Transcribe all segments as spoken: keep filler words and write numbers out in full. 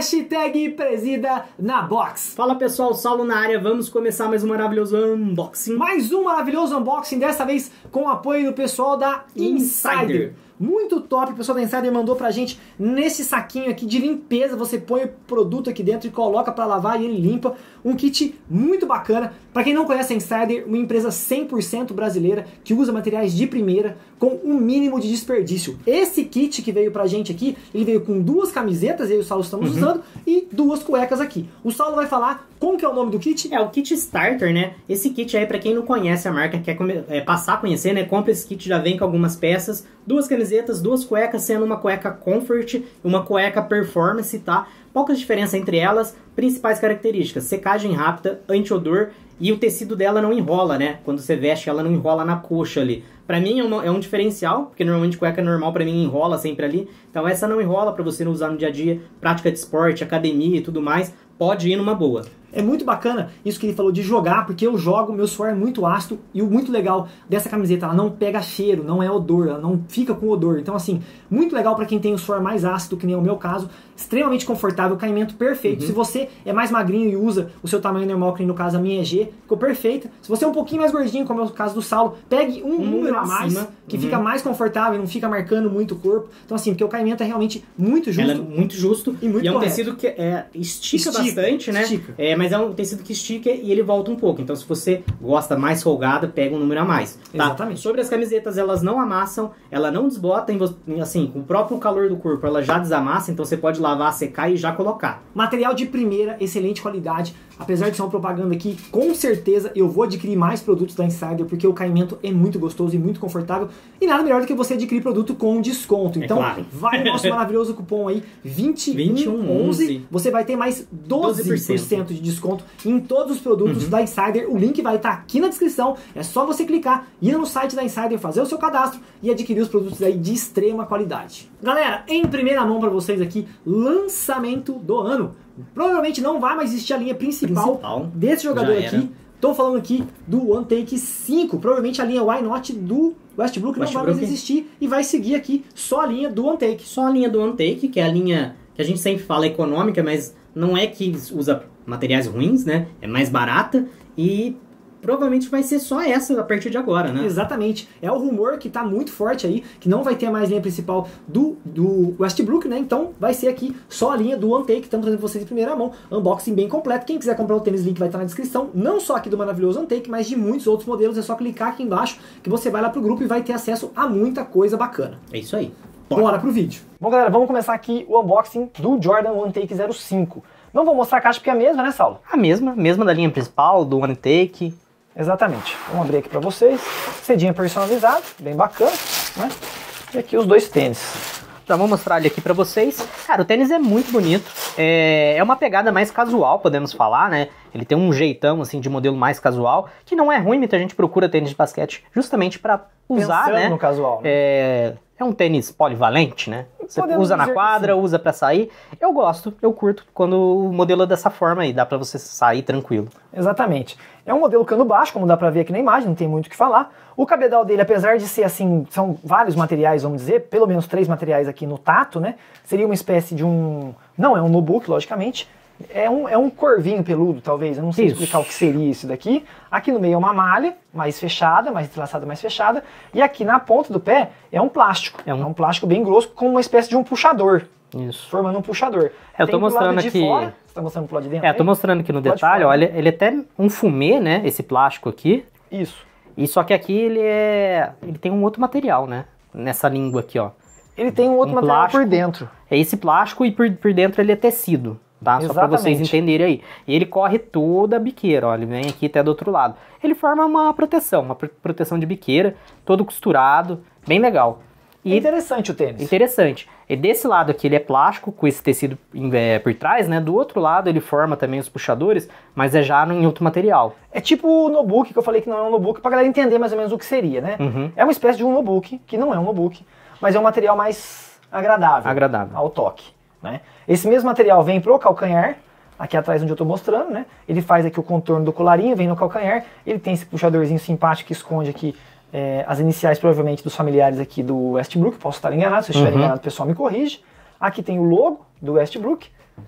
Hashtag presida na box. Fala pessoal, Saulo na área, vamos começar mais um maravilhoso unboxing. Mais um maravilhoso unboxing, dessa vez com o apoio do pessoal da Insider. Insider. Muito top, o pessoal da Insider mandou pra gente nesse saquinho aqui de limpeza. Você põe o produto aqui dentro e coloca pra lavar e ele limpa. Um kit muito bacana. Pra quem não conhece a Insider, uma empresa cem por cento brasileira que usa materiais de primeira com um mínimo de desperdício. Esse kit que veio pra gente aqui, ele veio com duas camisetas, eu e o Saulo estamos uhum. usando, e duas cuecas aqui. O Saulo vai falar como que é o nome do kit? É o kit Starter, né? Esse kit aí, pra quem não conhece a marca, quer é, passar a conhecer, né? Compra esse kit, já vem com algumas peças, duas camisetas, duas cuecas, sendo uma cueca Comfort e uma cueca Performance, tá? Poucas diferenças entre elas, principais características: secagem rápida, anti-odor e o tecido dela não enrola, né? Quando você veste, ela não enrola na coxa ali. Pra mim é, uma, é um diferencial, porque normalmente cueca normal pra mim enrola sempre ali. Então essa não enrola pra você não usar no dia a dia, prática de esporte, academia e tudo mais. Pode ir numa boa. É muito bacana isso que ele falou de jogar, porque eu jogo, meu suor é muito ácido, e o muito legal dessa camiseta, ela não pega cheiro, não é odor, ela não fica com odor. Então assim, muito legal para quem tem o suor mais ácido, que nem o meu caso, extremamente confortável, caimento perfeito. Uhum. Se você é mais magrinho e usa o seu tamanho normal, que nem no caso a minha é G, ficou perfeita. Se você é um pouquinho mais gordinho, como é o caso do Saulo, pegue um, um número a mais, cima, que uhum. fica mais confortável, não fica marcando muito o corpo. Então assim, porque o caimento é realmente muito justo. Ela é muito justo, e, muito e é um correto. tecido que é, estica, estica bastante, né? Estica. É, mas é um tecido que estica e ele volta um pouco. Então se você gosta mais folgada, pega um número a mais. Tá? Exatamente. Sobre as camisetas, elas não amassam, ela não desbota, assim, com o próprio calor do corpo, ela já desamassa, então você pode lavar, secar e já colocar. Material de primeira, excelente qualidade. Apesar de ser uma propaganda aqui, com certeza eu vou adquirir mais produtos da Insider, porque o caimento é muito gostoso e muito confortável. E nada melhor do que você adquirir produto com desconto. Então, é claro. Vai no nosso maravilhoso cupom aí, vinte e um onze. Você vai ter mais doze por cento de desconto em todos os produtos uhum. da Insider. O link vai estar aqui na descrição. É só você clicar, ir no site da Insider, fazer o seu cadastro e adquirir os produtos aí de extrema qualidade. Galera, em primeira mão para vocês aqui, lançamento do ano. Provavelmente não vai mais existir a linha principal, principal. desse jogador aqui. Tô falando aqui do One Take cinco. Provavelmente a linha Why Not do Westbrook não vai mais existir e vai seguir aqui só a linha do One Take. Só a linha do One Take, que é a linha que a gente sempre fala econômica, mas não é que usa materiais ruins, né? É mais barata e provavelmente vai ser só essa a partir de agora, né? Exatamente. É o rumor que tá muito forte aí, que não vai ter mais linha principal do, do Westbrook, né? Então vai ser aqui só a linha do One Take. Estamos trazendo pra vocês em primeira mão. Unboxing bem completo. Quem quiser comprar o tênis, link vai estar na descrição. Não só aqui do maravilhoso One Take, mas de muitos outros modelos. É só clicar aqui embaixo que você vai lá pro grupo e vai ter acesso a muita coisa bacana. É isso aí. Bora, Bora pro vídeo. Bom, galera, vamos começar aqui o unboxing do Jordan One Take zero cinco. Não vou mostrar a caixa porque é a mesma, né, Saulo? A mesma, mesma da linha principal, do One Take. Exatamente. Vamos abrir aqui para vocês. Cedinha personalizada, bem bacana, né? E aqui os dois tênis. Já vou mostrar ele aqui para vocês. Cara, o tênis é muito bonito. É, é uma pegada mais casual, podemos falar, né? Ele tem um jeitão, assim, de modelo mais casual, que não é ruim, muita gente procura tênis de basquete justamente para usar, pensando né? no casual, né? É, é um tênis polivalente, né? Você Podemos usa na quadra, usa para sair. Eu gosto, eu curto quando o modelo é dessa forma aí, dá para você sair tranquilo. Exatamente. É um modelo cano baixo, como dá pra ver aqui na imagem, não tem muito o que falar. O cabedal dele, apesar de ser assim, são vários materiais, vamos dizer, pelo menos três materiais aqui no tato, né? Seria uma espécie de um... Não é um notebook, logicamente. É um, é um corvinho peludo, talvez. Eu não sei isso. explicar o que seria isso daqui. Aqui no meio é uma malha mais fechada, mais entrelaçada, mais fechada. E aqui na ponta do pé é um plástico. É um, é um plástico bem grosso com uma espécie de um puxador. Isso. Formando um puxador. Eu tô mostrando aqui... Fora, você tá mostrando pro lado de dentro? É, eu tô mostrando aqui no detalhe, olha, ele é até um fumê, né, esse plástico aqui. Isso. E só que aqui ele é... ele tem um outro material, né, nessa língua aqui, ó. Ele tem um outro um material plástico, por dentro. É esse plástico e por, por dentro ele é tecido, tá? Exatamente. Só pra vocês entenderem aí. E ele corre toda a biqueira, ó, ele vem aqui até do outro lado. Ele forma uma proteção, uma proteção de biqueira, todo costurado, bem legal. E interessante o tênis. Interessante. E desse lado aqui ele é plástico, com esse tecido é, por trás, né? Do outro lado ele forma também os puxadores, mas é já em outro material. É tipo o notebook, que eu falei que não é um notebook, pra galera entender mais ou menos o que seria, né? Uhum. É uma espécie de um notebook, que não é um notebook, mas é um material mais agradável, agradável. ao toque, né? Esse mesmo material vem pro calcanhar, aqui atrás onde eu tô mostrando, né? Ele faz aqui o contorno do colarinho, vem no calcanhar, ele tem esse puxadorzinho simpático que esconde aqui É, as iniciais provavelmente dos familiares aqui do Westbrook, posso estar enganado, se eu estiver uhum. enganado o pessoal me corrige. Aqui tem o logo do Westbrook,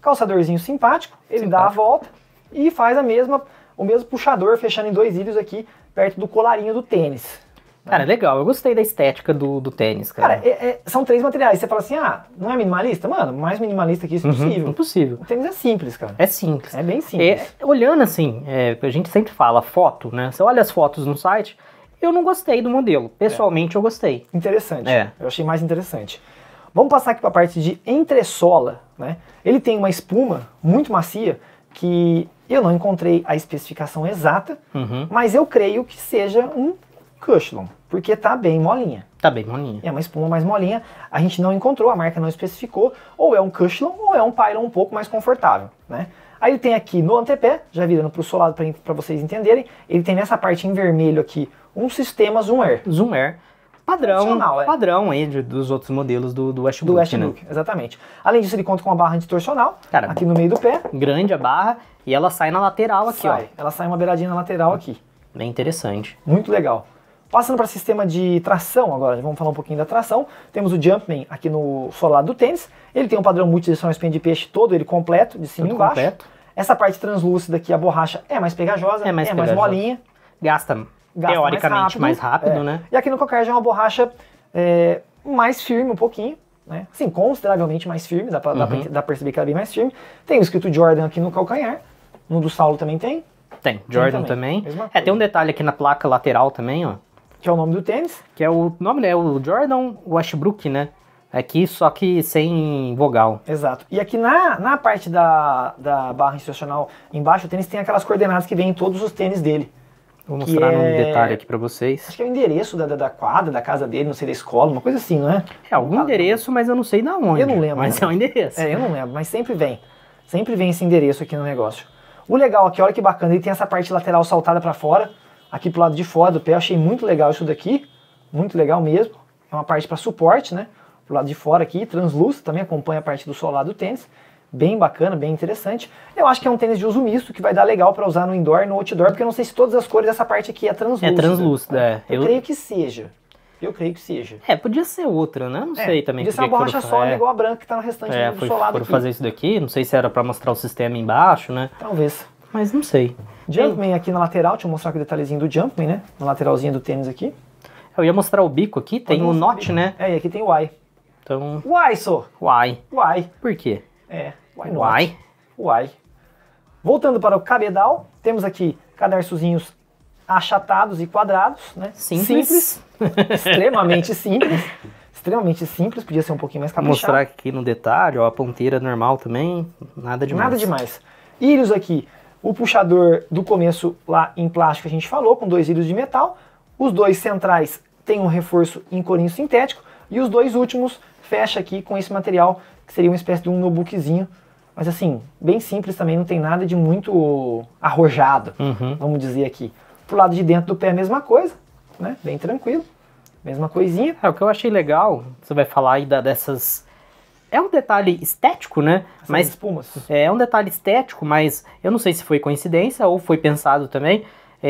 Calçadorzinho simpático, ele Simpático. dá a volta e faz a mesma, o mesmo puxador, fechando em dois ilhos aqui, perto do colarinho do tênis. Cara, legal. Eu gostei da estética do, do tênis, cara. Cara, é- é- são três materiais. Você fala assim, ah, não é minimalista? Mano, mais minimalista que isso é Uhum, possível. impossível. O tênis é simples, cara. É simples. É bem simples. É, olhando assim, é, a gente sempre fala foto, né? Você olha as fotos no site, eu não gostei do modelo. Pessoalmente, eu gostei. Interessante. É. Eu achei mais interessante. Vamos passar aqui para a parte de entressola, né? Ele tem uma espuma muito macia que eu não encontrei a especificação exata, Uhum. mas eu creio que seja um Cushlon, porque tá bem molinha. Tá bem, moninha. É uma espuma mais molinha, a gente não encontrou, a marca não especificou, ou é um Cushlon ou é um Pylon um pouco mais confortável, né? Aí ele tem aqui no antepé, já virando para o solado para vocês entenderem, ele tem nessa parte em vermelho aqui um sistema Zoom Air. Zoom Air. Padrão, Funcional, é. padrão aí de- dos outros modelos do, do Westbrook, Do Westbrook, né? exatamente. Além disso, ele conta com uma barra distorcional Cara, aqui no meio do pé. Grande a barra e ela sai na lateral aqui, Sai. Ela sai uma beiradinha na lateral aqui. ó. Bem interessante. Muito legal. Passando para sistema de tração agora, vamos falar um pouquinho da tração. Temos o Jumpman aqui no solado do tênis. Ele tem um padrão multidireção espinha de peixe todo, ele completo, de cima e Tudo embaixo. completo. Essa parte translúcida aqui, a borracha, é mais pegajosa, É mais mais pegajosa. molinha. Gasta, Gasta teoricamente mais rápido, é. né? E aqui no Cocker já é uma borracha é, mais firme um pouquinho, né? Sim, consideravelmente mais firme, dá pra, dá pra- Uhum. dá pra perceber que ela é bem mais firme. Tem o escrito Jordan aqui no calcanhar, no do Saulo também tem, Tem, Jordan também. também. Mesma É, coisa. tem um detalhe aqui na placa lateral também, ó. que é o nome do tênis. Que é o nome, né? O Jordan Westbrook, né? Aqui, só que sem vogal. Exato. E aqui na, na parte da, da barra institucional embaixo, o tênis tem aquelas coordenadas que vem em todos os tênis dele. Vou Que mostrar um é- detalhe aqui pra vocês. Acho que é o endereço da, da, da quadra, da casa dele, não sei, da escola, uma coisa assim, não é? É algum endereço, mas eu não sei da onde. Eu não lembro, Mas né? é um endereço. É, eu não lembro, mas sempre vem. Sempre vem esse endereço aqui no negócio. O legal aqui, olha que bacana, ele tem essa parte lateral saltada pra fora, aqui pro lado de fora do pé, eu achei muito legal isso daqui, muito legal mesmo. É uma parte para suporte, né? Pro lado de fora aqui, translúcido, também acompanha a parte do solado do tênis. Bem bacana, bem interessante. Eu acho que é um tênis de uso misto, que vai dar legal para usar no indoor e no outdoor, porque eu não sei se todas as cores dessa parte aqui é translúcida. É translúcida, é. Eu, Eu- creio que seja. Eu creio que seja. É, podia ser outra, né? Não É, sei também. podia ser por uma que que borracha foram- sólida é, igual a branca que tá no restante É, do foi, solado foram aqui. fazer isso daqui. Não sei se era pra mostrar o sistema embaixo, né? Talvez. Mas não sei. Jumpman aqui na lateral, deixa eu mostrar aqui o detalhezinho do Jumpman, né? Na lateralzinha do tênis aqui. Eu ia mostrar o bico aqui, tem Pode o mostrar Note, bico. né? É, e aqui tem o Y. Então, Y, só. why? Y. Por quê? É, Y not. Why? Y. Voltando para o cabedal, temos aqui cadarçozinhos achatados e quadrados, né? Simples. extremamente simples. Extremamente simples, podia ser um pouquinho mais Vou caprichado. mostrar aqui no detalhe, ó, a ponteira normal também, nada demais. Nada demais. Íris aqui, o puxador do começo lá em plástico a gente falou, com dois íris de metal. Os dois centrais têm um reforço em corinho sintético. E os dois últimos fecha aqui com esse material, que seria uma espécie de um notebookzinho. Mas assim, bem simples também, não tem nada de muito arrojado, Uhum. vamos dizer aqui. Pro lado de dentro do pé a mesma coisa, né? Bem tranquilo. Mesma coisinha. É, o que eu achei legal, você vai falar aí da- dessas... É um detalhe estético, né? Essas Mas espumas. é um detalhe estético, mas eu não sei se foi coincidência ou foi pensado também.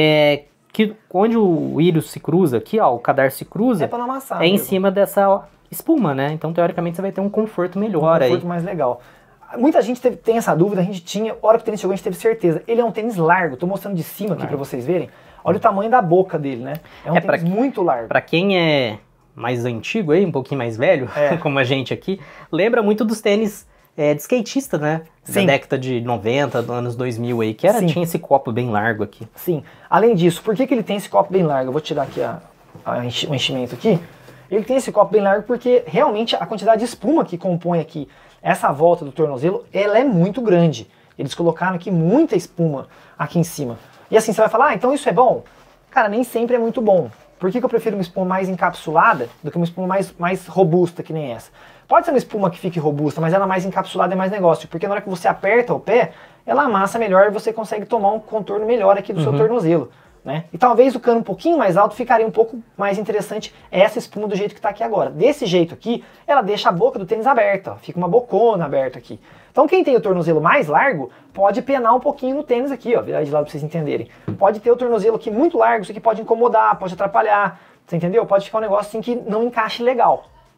É que onde o íris se cruza aqui, ó, o cadarço se cruza, É pra não amassar. é em mesmo. cima dessa espuma, né? Então, teoricamente, você vai ter um conforto Um melhor conforto aí. mais legal. Muita gente teve- tem essa dúvida, a gente tinha, a hora que o tênis chegou a gente teve certeza. Ele é um tênis largo, tô mostrando de cima aqui Largo. pra vocês verem. Olha o tamanho da boca dele, né? É um É, pra tênis muito largo. Pra quem é mais antigo aí, um pouquinho mais velho, É. como a gente aqui, lembra muito dos tênis é, de skatista, né? Sim. Da década de noventa, dos anos dois mil aí, que era, Sim. tinha esse copo bem largo aqui. Sim. Além disso, por que, que ele tem esse copo bem largo? Eu vou tirar aqui a, a enchi- o enchimento aqui. Ele tem esse copo bem largo porque realmente a quantidade de espuma que compõe aqui essa volta do tornozelo, ela é muito grande. Eles colocaram aqui muita espuma aqui em cima. E assim, você vai falar, ah, então isso é bom? Cara, nem sempre é muito bom. Por que, que eu prefiro uma espuma mais encapsulada do que uma espuma mais, mais robusta, que nem essa? Pode ser uma espuma que fique robusta, mas ela mais encapsulada é mais negócio, porque na hora que você aperta o pé, ela amassa melhor e você consegue tomar um contorno melhor aqui do seu tornozelo. Né? E talvez o cano um pouquinho mais alto ficaria um pouco mais interessante essa espuma do jeito que está aqui agora. Desse jeito aqui, ela deixa a boca do tênis aberta, ó, fica uma bocona aberta aqui. Então quem tem o tornozelo mais largo, pode penar um pouquinho no tênis aqui, ó, virar de lado para vocês entenderem. Pode ter o tornozelo aqui muito largo, isso aqui pode incomodar, pode atrapalhar, você entendeu? Pode ficar um negócio assim que não encaixe legal.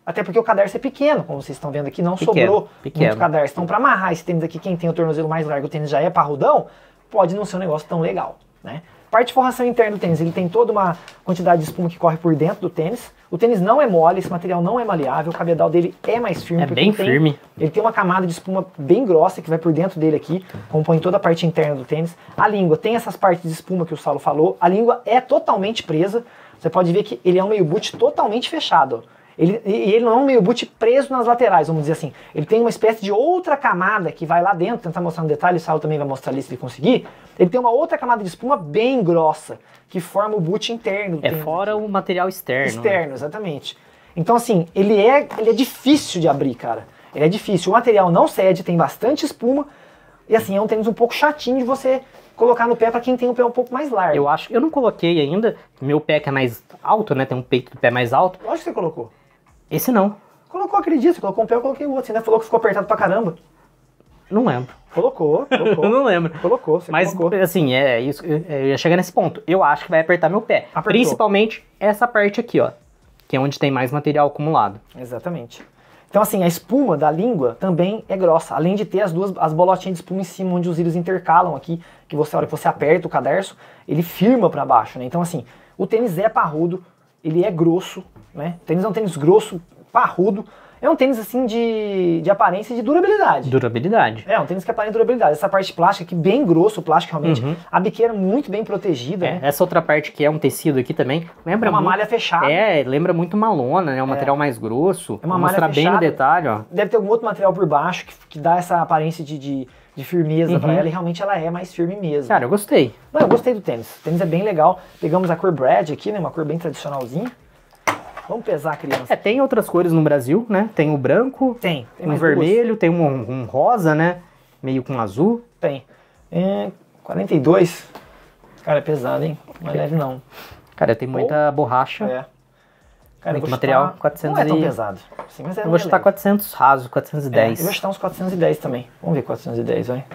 Até porque o cadarço é pequeno, como vocês estão vendo aqui, não Pequeno, sobrou pequeno. muito cadarço. Então, para amarrar esse tênis aqui, quem tem o tornozelo mais largo, o tênis já é parrudão, pode não ser um negócio tão legal, né? Parte de forração interna do tênis, ele tem toda uma quantidade de espuma que corre por dentro do tênis. O tênis não é mole, esse material não é maleável, o cabedal dele é mais firme. É porque bem ele tem, firme. Ele tem uma camada de espuma bem grossa que vai por dentro dele aqui, compõe toda a parte interna do tênis. A língua tem essas partes de espuma que o Saulo falou, a língua é totalmente presa. Você pode ver que ele é um meio boot totalmente fechado, ó. Ele, e ele não é um meio boot preso nas laterais, vamos dizer assim. Ele tem uma espécie de outra camada que vai lá dentro, tentar mostrar no detalhe, o Saulo também vai mostrar ali se ele conseguir. Ele tem uma outra camada de espuma bem grossa, que forma o boot interno do É tênis fora aqui. o material externo. Externo, né? exatamente. Então assim, ele é, ele é difícil de abrir, cara. Ele é difícil, o material não cede, tem bastante espuma, e assim, é um tênis um pouco chatinho de você colocar no pé para quem tem o pé um pouco mais largo. Eu acho, eu não coloquei ainda, meu pé que é mais alto, né, tem um peito do pé mais alto. Lógico que você colocou. Esse não. Colocou, acredito, você colocou um pé, eu coloquei o outro. Você ainda falou que ficou apertado pra caramba. Não lembro. Colocou, colocou. Eu não lembro. Colocou, você Mas, colocou. assim, é isso. Eu eu ia chegar nesse ponto. Eu acho que vai apertar meu pé. Apertou. Principalmente essa parte aqui, ó. Que é onde tem mais material acumulado. Exatamente. Então, assim, a espuma da língua também é grossa. Além de ter as duas as bolotinhas de espuma em cima, onde os íris intercalam aqui, que você, a hora que você aperta o cadarço, ele firma pra baixo, né? Então, assim, o tênis é parrudo, ele é grosso, né? O tênis é um tênis grosso, parrudo. É um tênis, assim, de, de aparência e de durabilidade. Durabilidade. É, um tênis que aparenta durabilidade. Essa parte plástica aqui, bem grosso, o plástico realmente. Uhum. A biqueira muito bem protegida, É, né? essa outra parte que é um tecido aqui também, lembra É uma muito- malha fechada. É, lembra muito uma lona, né? Um material mais grosso. É uma Vou malha mostrar bem no fechada. detalhe, ó. Deve ter algum outro material por baixo que, que dá essa aparência de, de, de firmeza Uhum. pra ela, e realmente ela é mais firme mesmo. Cara, eu gostei. Não, eu gostei do tênis. O tênis é bem legal. Pegamos a cor Brad aqui, né? Uma cor bem tradicionalzinha. Vamos pesar a criança. É, tem outras cores no Brasil, né? Tem o branco, Tem. Tem um mais vermelho, tem um, um rosa, né? Meio com azul. duas? Tem. É, quarenta e dois. Cara, é pesado, hein? Não é leve, não. Cara, tem muita borracha. É. Cara, Muito eu vou material, chutar- quatrocentos Não é tão e- pesado. Sim, mas é Eu vou chutar leve. quatrocentos raso, quatrocentos e É, dez. eu vou chutar uns quatrocentos e dez também. Vamos ver quatrocentos e dez, vai.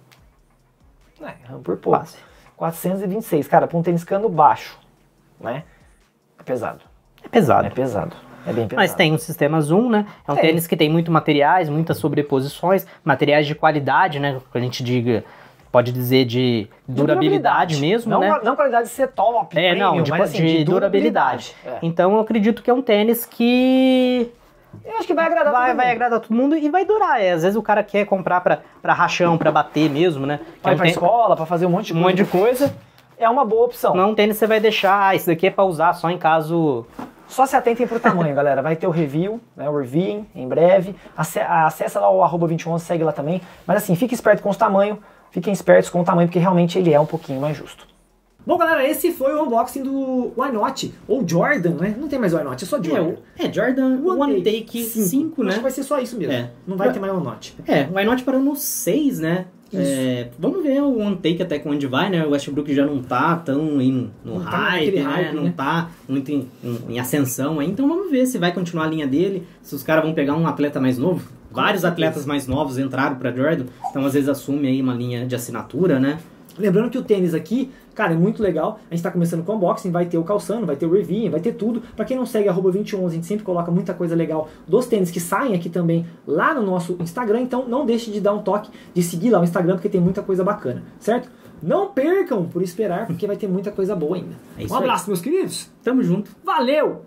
É, erramos por pouco. Quase. quatrocentos e vinte e seis. Cara, pra um tênis cano baixo, né? É pesado. É pesado. É pesado. É bem pesado. Mas tem um sistema zoom, né? É um Tem. tênis que tem muito materiais, muitas sobreposições, materiais de qualidade, né? Que a gente diga, pode dizer de durabilidade, mesmo, não, né? Não qualidade de ser top, É, não, premium, de, mas assim, de durabilidade. É. Então eu acredito que é um tênis que Eu acho que vai agradar vai, todo vai mundo. agradar todo mundo e vai durar. É, às vezes o cara quer comprar pra, pra rachão, pra bater mesmo, né? Que Vai é um pra tê- escola, pra fazer um monte de um coisa. monte de coisa. É uma boa opção. Não é um tênis que você vai deixar, ah, esse daqui é pra usar só em caso... Só se atentem pro tamanho, galera. Vai ter o review, né, o reviewing, em breve. Ace- Acessa lá o arroba vinte e um onze, segue lá também. Mas assim, fique esperto com os tamanhos. Fiquem espertos com o tamanho, porque realmente ele é um pouquinho mais justo. Bom, galera, esse foi o unboxing do Why Not, ou Jordan, né? Não tem mais Why Not, é só Jordan. É, Jordan One Take cinco, Acho né? que vai ser só isso mesmo. É. Não vai ter mais Why Not. É, o Why Not parou no seis, né? Isso. É, vamos ver o One Take até onde vai, né? O Westbrook já não tá tão em, no Não tá hype, naquele né? hype, Não né? tá muito em, em- em ascensão aí. Então vamos ver se vai continuar a linha dele, se os caras vão pegar um atleta mais novo. Vários certeza. atletas mais novos entraram pra Jordan, então às vezes assume aí uma linha de assinatura, né? Lembrando que o tênis aqui, cara, é muito legal. A gente tá começando com o unboxing, vai ter o calçando, vai ter o review, vai ter tudo. Pra quem não segue, arroba vinte e um onze, a gente sempre coloca muita coisa legal dos tênis que saem aqui também lá no nosso Instagram. Então não deixe de dar um toque, de seguir lá o Instagram, porque tem muita coisa bacana, certo? Não percam por esperar, porque vai ter muita coisa boa ainda. É isso Um aí. abraço, meus queridos. Tamo junto. Valeu!